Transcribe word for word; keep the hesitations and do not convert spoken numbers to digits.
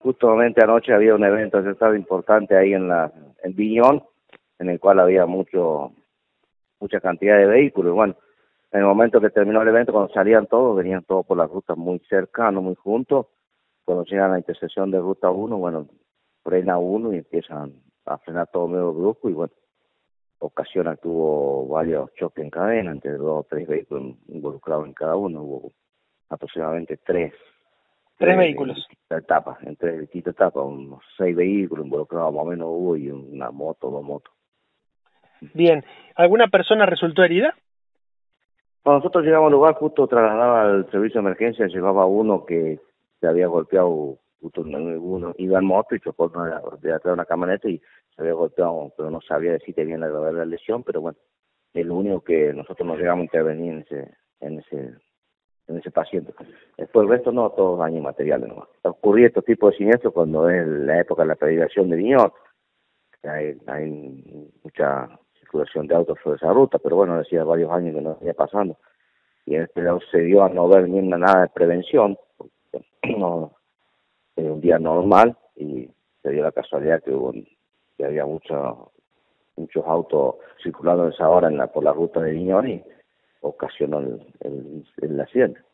justamente anoche había un evento que estaba importante ahí en la en Viñón, en el cual había mucho mucha cantidad de vehículos. Bueno, en el momento que terminó el evento, cuando salían todos, venían todos por las rutas muy cercanos, muy juntos. Cuando llegan a la intersección de ruta uno, bueno, frena uno y empiezan a frenar todo medio brusco y bueno, ocasiona que hubo varios choques en cadena entre dos o tres vehículos involucrados en cada uno. Hubo aproximadamente tres. Tres Tres vehículos. en distintas etapas, en tres distintas etapas, unos seis vehículos involucrados más o menos hubo y una moto, dos motos. Bien. ¿Alguna persona resultó herida? Cuando nosotros llegamos al lugar, justo trasladaba al servicio de emergencia, llevaba uno que se había golpeado, justo uno iba en moto y chocó de atrás de una camioneta y se había golpeado, pero no sabía decir que bien la gravedad de la lesión, pero bueno, es lo único que nosotros nos llegamos a intervenir en ese, en ese, en ese paciente. Después el resto no, todos daños materiales nomás. Ocurría estos tipos de siniestros cuando es la época de la peregrinación de Viñón, hay, hay mucha circulación de autos sobre esa ruta, pero bueno, decía varios años que no venía pasando. Y en este lado se dio a no ver ni nada de prevención, porque no, era un día normal y se dio la casualidad que hubo que había mucho, muchos autos circulando a esa hora en la, por la ruta de Viñón y ocasionó el, el, el accidente.